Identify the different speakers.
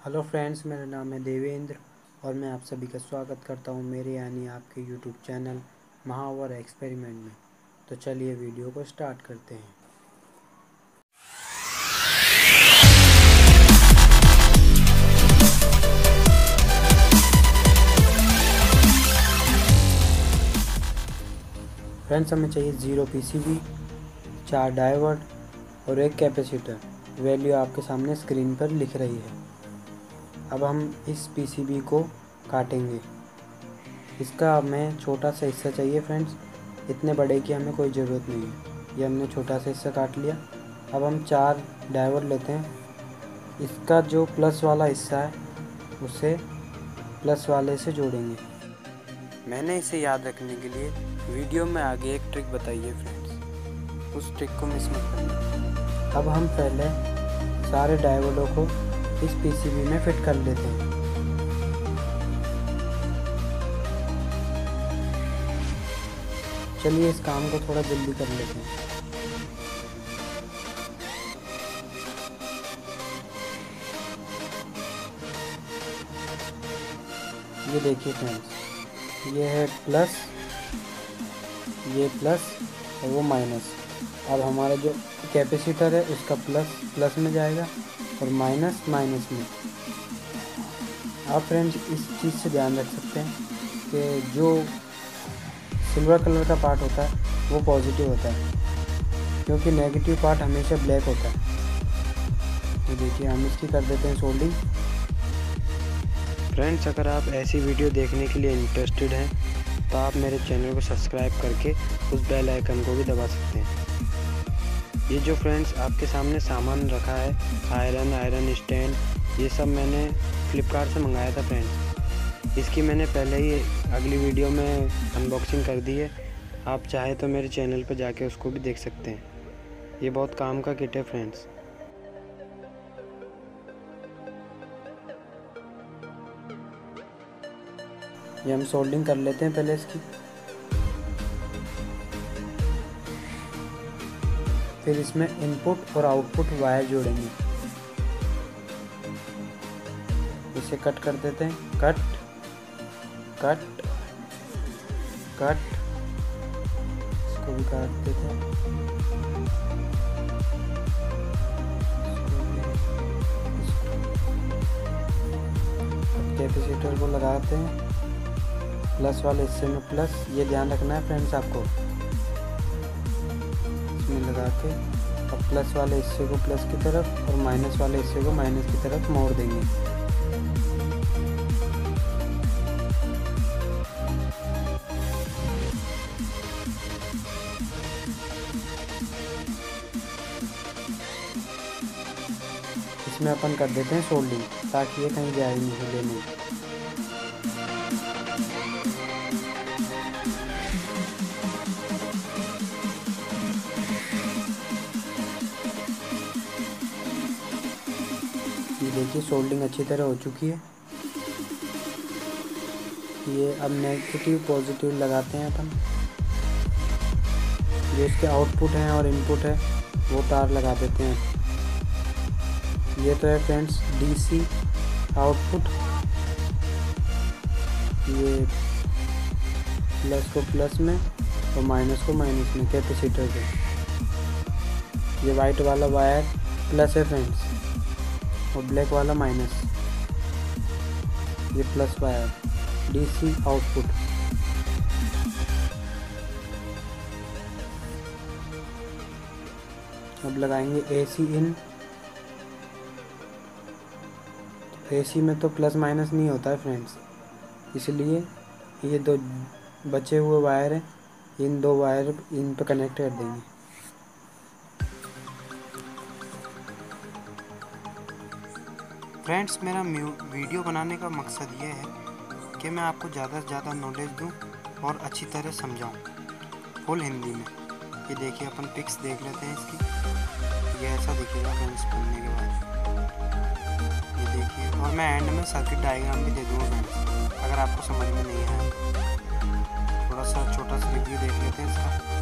Speaker 1: Hello friends, मेरा नाम है देवेंद्र और मैं आप सभी का स्वागत करता हूं मेरे यानी आपके यूट्यूब चैनल महावर एक्सपेरिमेंट में। तो चलिए वीडियो को स्टार्ट करते हैं। फ्रेंड्स, हमें चाहिए 0 पीसीबी, 4 डायोड और एक कैपेसिटर। वैल्यू आपके सामने स्क्रीन पर लिख रही है। अब हम इस पीसीबी को काटेंगे। इसका हमें छोटा सा हिस्सा चाहिए फ्रेंड्स, इतने बड़े की हमें कोई ज़रूरत नहीं है। ये हमने छोटा सा हिस्सा काट लिया। अब हम 4 डायोड लेते हैं। इसका जो प्लस वाला हिस्सा है उसे प्लस वाले से जोड़ेंगे। मैंने इसे याद रखने के लिए वीडियो में आगे एक ट्रिक बताई है फ्रेंड्स, उस ट्रिक को मिस मत करना। अब हम पहले सारे डायोडों को इस पीसीबी में फिट कर लेते हैं। चलिए इस काम को थोड़ा जल्दी कर लेते हैं। ये देखिए फ्रेंड्स, ये है प्लस, ये प्लस और वो माइनस। अब हमारा जो कैपेसिटर है उसका प्लस प्लस में जाएगा और माइनस माइनस में। आप फ्रेंड्स इस चीज़ से ध्यान रख सकते हैं कि जो सिल्वर कलर का पार्ट होता है वो पॉजिटिव होता है, क्योंकि नेगेटिव पार्ट हमेशा ब्लैक होता है। तो देखिए हम इसकी कर देते हैं सोल्डिंग। फ्रेंड्स, अगर आप ऐसी वीडियो देखने के लिए इंटरेस्टेड हैं तो आप मेरे चैनल को सब्सक्राइब करके उस बेल आइकन को भी दबा सकते हैं। ये जो फ्रेंड्स आपके सामने सामान रखा है, आयरन स्टैंड, ये सब मैंने फ्लिपकार्ट से मंगाया था फ्रेंड्स। इसकी मैंने पहले ही अगली वीडियो में अनबॉक्सिंग कर दी है। आप चाहे तो मेरे चैनल पर जाके उसको भी देख सकते हैं। ये बहुत काम का किट है फ्रेंड्स। ये हम सोल्डिंग कर लेते हैं पहले इसकी, फिर इसमें इनपुट और आउटपुट वायर जोड़ेंगे। इसे कट कर देते हैं, कट कट कट, इसको भी काट देते हैं। कैपेसिटर को लगाते हैं प्लस वाले हिस्से में प्लस, ये ध्यान रखना है फ्रेंड्स आपको। इसमें लगा के अब प्लस वाले हिस्से को प्लस की तरफ और माइनस वाले हिस्से को माइनस की तरफ मोड़ देंगे। इसमें अपन कर देते हैं सोल्डिंग, ताकि ये कहीं जाए नहीं, हिले नहीं। ये देखिए सोल्डिंग अच्छी तरह हो चुकी है। ये अब नेगेटिव पॉजिटिव लगाते हैं अपन। जो इसके आउटपुट हैं और इनपुट है वो तार लगा देते हैं। ये तो है फ्रेंड्स डीसी आउटपुट। ये प्लस को प्लस में और माइनस को माइनस में कैपेसिटर के। ये वाइट वाला वायर प्लस है फ्रेंड्स और ब्लैक वाला माइनस। ये प्लस वायर डीसी आउटपुट। अब लगाएंगे एसी इन। एसी में तो प्लस माइनस नहीं होता है फ्रेंड्स, इसलिए ये दो बचे हुए वायर हैं, इन दो वायर इन पर कनेक्ट कर देंगे। फ्रेंड्स, मेरा वीडियो बनाने का मकसद ये है कि मैं आपको ज़्यादा से ज़्यादा नॉलेज दूं और अच्छी तरह समझाऊं फुल हिंदी में। ये देखिए अपन पिक्स देख लेते हैं इसकी। ये ऐसा दिखेगा फ्रेंड्स बनने के बाद। ये देखिए, और मैं एंड में सर्किट डायग्राम भी दे दूँगा फ्रेंड्स, अगर आपको समझ में नहीं आया। थोड़ा सा छोटा सा रिव्यू देख लेते हैं इसका।